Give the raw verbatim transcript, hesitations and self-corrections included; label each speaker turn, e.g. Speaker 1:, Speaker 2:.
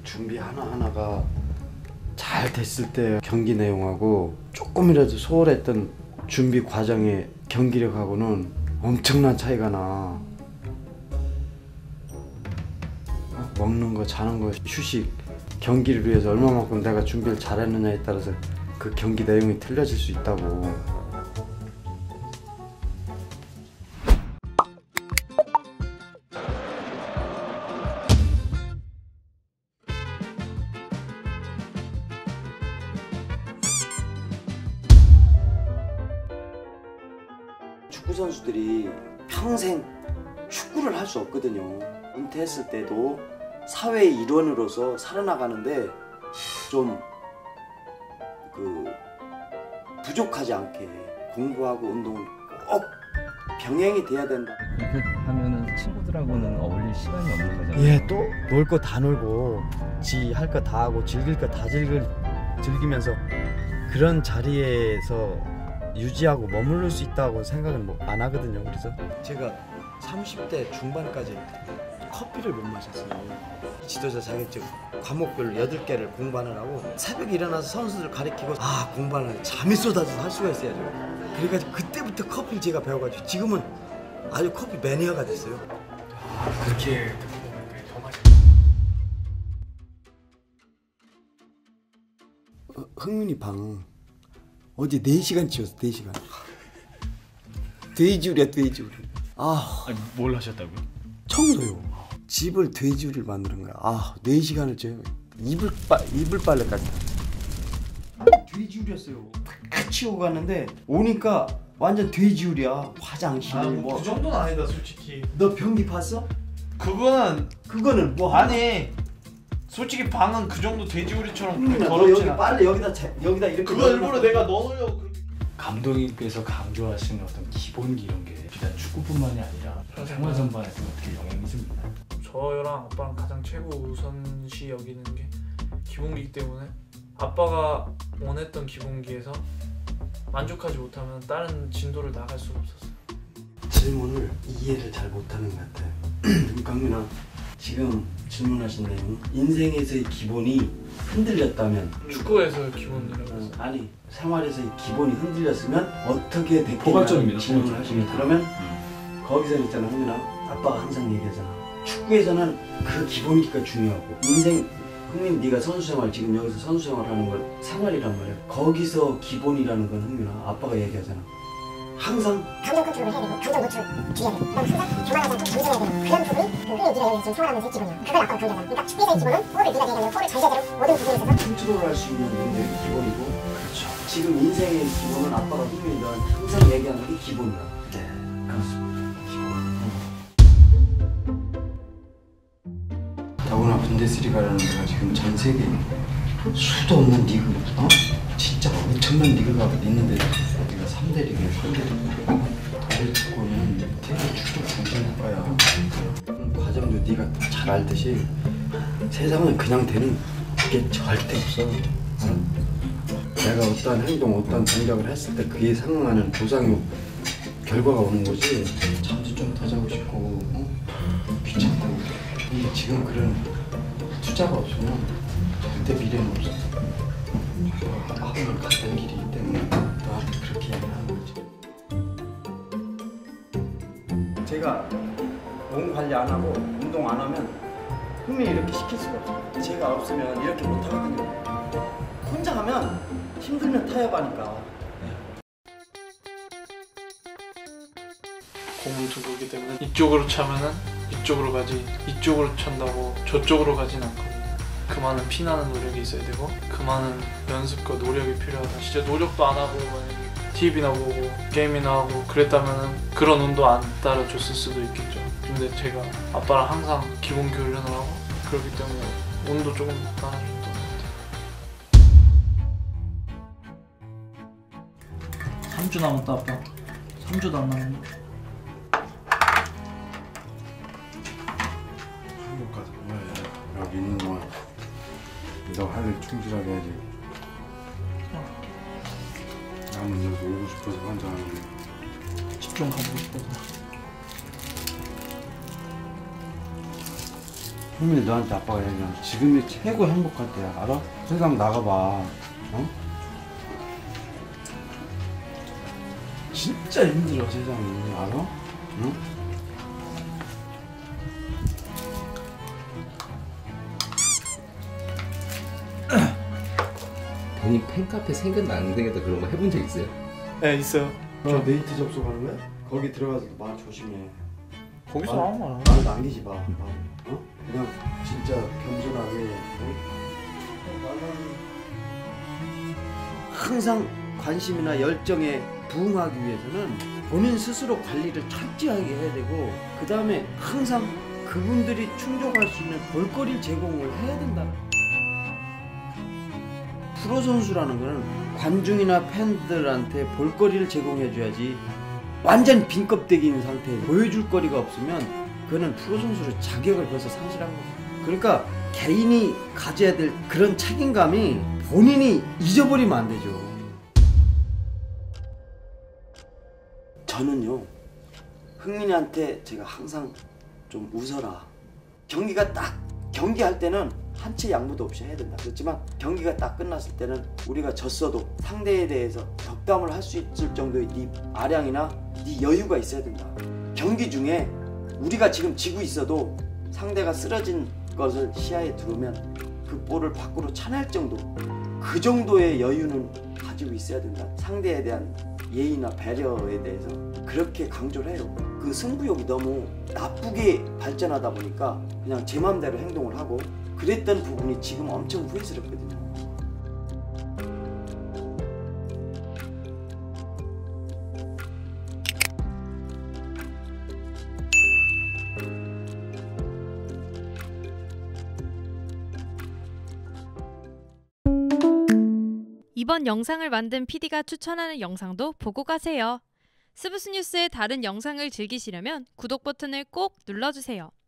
Speaker 1: 준비 하나하나가 잘 됐을 때 경기 내용하고 조금이라도 소홀했던 준비 과정의 경기력하고는 엄청난 차이가 나. 먹는 거, 자는 거, 휴식, 경기를 위해서 얼마만큼 내가 준비를 잘했느냐에 따라서 그 경기 내용이 틀려질 수 있다고. 축구 선수들이 평생 축구를 할 수 없거든요. 은퇴했을 때도 사회의 일원으로서 살아나가는데 좀 그 부족하지 않게 공부하고 운동은 꼭 병행이 돼야 된다.
Speaker 2: 그렇게 하면은 친구들하고는 어울릴 시간이 없는 거잖아요.
Speaker 1: 예, 또 놀 거 다 놀고 지 할 거 다 하고 즐길 거 다 즐길 즐기면서 그런 자리에서 유지하고 머무를 수 있다고 생각은 뭐 안 하거든요. 그래서 제가 삼십 대 중반까지 커피를 못 마셨어요. 지도자 자격증 과목별 여덟 개를 공부하느라고 새벽에 일어나서 선수들 가리키고 아 공부하느라 잠이 쏟아져서 할 수가 있어야죠. 그래가지고 그때부터 커피를 제가 배워가지고 지금은 아주 커피 매니아가 됐어요.
Speaker 3: 아, 그렇게 듣고 보면 더 맛있...
Speaker 1: 어, 흥민이 방 어제 네 시간 치웠어. 네 시간. 돼지우리야 돼지우리. 아,
Speaker 3: 아니, 뭘 하셨다고요?
Speaker 1: 청소요. 집을 돼지우리를 만드는 거야. 아, 네 시간을 재 이불 빠 이불 빨래까지. 아, 돼지우리였어요. 다 치우고 갔는데 오니까 완전 돼지우리야. 화장실
Speaker 3: 아,
Speaker 1: 뭐.
Speaker 3: 그 정도는 아니다 솔직히.
Speaker 1: 너 변기 봤어?
Speaker 3: 그거는
Speaker 1: 그거는 뭐
Speaker 3: 아니 솔직히 방은 그 정도 돼지우리처럼
Speaker 1: 흥민아, 너
Speaker 3: 더럽진
Speaker 1: 여기
Speaker 3: 않아.
Speaker 1: 빨래 여기다 재, 여기다 이렇게.
Speaker 3: 그거 일부러 내가 넣어놓으려고 그렇게.
Speaker 4: 감독님께서 강조하시는 어떤 기본기 이런 게 비단 축구뿐만이 아니라 생활 전반에서 어떻게 영향이 줍니다.
Speaker 3: 저랑 아빠랑 가장 최고 우선시 여기는 게 기본기이기 때문에 아빠가 원했던 기본기에서 만족하지 못하면 다른 진도를 나갈 수가 없었어요.
Speaker 1: 질문을 이해를 잘 못하는 것 같아. 강민아, 지금 질문하신 내용은 인생에서의 기본이 흔들렸다면
Speaker 3: 축구에서의 기본이라고
Speaker 1: 어,
Speaker 3: 했어요.
Speaker 1: 아니 생활에서의 기본이 흔들렸으면 어떻게 됐겠냐
Speaker 4: 포괄적입니다.
Speaker 1: 질문을 하시면 그러면
Speaker 4: 음.
Speaker 1: 거기서 있잖아 흥민아, 아빠가 항상 얘기하잖아. 축구에서는 그 기본기가 중요하고 인생 흥민 네가 선수 생활 지금 여기서 선수 생활하는 걸 생활이란 말이야. 거기서 기본이라는 건 흥민아 아빠가 얘기하잖아. 항상
Speaker 5: 감정 컨트롤을 해야 되고 감정 노출을 줄여야 되고 그럼 항상 교만하지 않고 감정해야 되고 그런 부분이 그 흥이 네가 여기서 지금 생활하면서의 기본이야. 그걸 아빠가 강조하잖아. 그러니까 축구에서의 기본은 볼을 네가 얘기하면 볼을 잘 제대로 모든 부분에 있어서
Speaker 1: 컨트롤할 수 있는 능력이 기본이고, 그렇죠. 지금 인생의 기본은 아빠가 흥민이 너한테 항상 얘기하는 게 기본이야. 네, 그렇습니다. 더구나 분데스리가라는 데가 지금 전 세계 수도 없는 리그, 어? 진짜 엄청난 리그가 있는데 우리가 삼 대 리그, 삼 대 리그 독일 축구는 되게 축구 중심국가야. 그런 과정도 네가 잘 알듯이 세상은 그냥 되는 게 절대 없어. 어? 내가 어떠한 행동, 어떠한 동작을 했을 때 그에 상응하는 보상이 결과가 오는 거지. 잠도 좀 더 자고 싶고 어? 귀찮고. 근데 지금 그런 투자가 없으면 절대 미래는 없어. 앞으로 갔던 길이기 때문에 너한테 그렇게 얘기하는 거지. 제가 몸 관리 안 하고 운동 안 하면 흥민이 이렇게 시킬 수가 없어요. 제가 없으면 이렇게 못 하거든요. 혼자 하면 힘들면 타협하니까.
Speaker 3: 공은 두 개이기 때문에 이쪽으로 차면은 이쪽으로 가지 이쪽으로 찬다고 저쪽으로 가진 않거든요. 그 많은 피나는 노력이 있어야 되고 그 많은 연습과 노력이 필요하다. 진짜 노력도 안 하고 티비나 보고 게임이나 하고 그랬다면은 그런 운도 안 따라줬을 수도 있겠죠. 근데 제가 아빠랑 항상 기본 교련을 하고 그렇기 때문에 운도 조금 따라줬던 것 같아요. 삼 주 남았다 아빠. 삼 주도 안 남았네.
Speaker 1: 한국 가서 왜 여기 있는 동안 너 할 일 충실하게 해야지. 나는 여기 오고 싶어서 환장하는데.
Speaker 3: 집중 가보고 싶어서.
Speaker 1: 흥민이 너한테 아빠가 얘기하면 지금이 최고 행복할 때야. 알아? 세상 나가봐. 어? 진짜 힘들어 세상이. 알아? 응?
Speaker 2: 본인 팬카페 생겼나 안 생겼다 그런 거 해본 적 있어요?
Speaker 3: 네 있어요.
Speaker 1: 너 데이트 접속하는 거야? 거기 들어가서 말 조심해.
Speaker 3: 거기서
Speaker 1: 말-
Speaker 3: 나온 거야.
Speaker 1: 말 남기지 마. 말. 어? 그냥 진짜 겸손하게. 어? 나는 항상 관심이나 열정에 부응하기 위해서는 본인 스스로 관리를 철저하게 해야 되고, 그 다음에 항상 그분들이 충족할 수 있는 볼거리를 제공을 해야 된다. 프로 선수라는 거는 관중이나 팬들한테 볼거리를 제공해줘야지. 완전 빈 껍데기인 상태에 보여줄 거리가 없으면 그거는 프로 선수로 자격을 벌써 상실한 거죠. 그러니까 개인이 가져야 될 그런 책임감이 본인이 잊어버리면 안 되죠. 저는요, 흥민이한테 제가 항상 좀 웃어라. 경기가 딱 경기할 때는 한 채 양보도 없이 해야 된다 그랬지만, 경기가 딱 끝났을 때는 우리가 졌어도 상대에 대해서 덕담을 할 수 있을 정도의 네 아량이나 네 여유가 있어야 된다. 경기 중에 우리가 지금 지고 있어도 상대가 쓰러진 것을 시야에 두르면 그 볼을 밖으로 차낼 정도, 그 정도의 여유는 가지고 있어야 된다. 상대에 대한 예의나 배려에 대해서 그렇게 강조를 해요. 그 승부욕이 너무 나쁘게 발전하다 보니까 그냥 제 맘대로 행동을 하고 그랬던 부분이 지금 엄청 후회스럽거든요.
Speaker 6: 이번 영상을 만든 피디가 추천하는 영상도 보고 가세요. 스브스 뉴스의 다른 영상을 즐기시려면 구독 버튼을 꼭 눌러주세요.